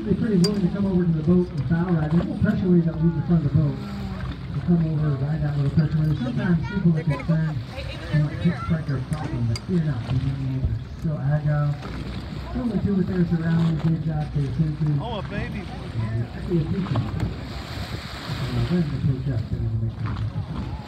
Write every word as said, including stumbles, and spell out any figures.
usually pretty willing to come over to the boat and foul ride. There's no pressure waves that leave the front of the boat. They come over, ride that little pressure wave. Sometimes people are concerned you might kick strike or problem, but fear not. These animals are so agile. So much do with their surroundings, they've got their senses. Oh, a baby. Actually, a teacher. I'm going to coach up, so we can make sure.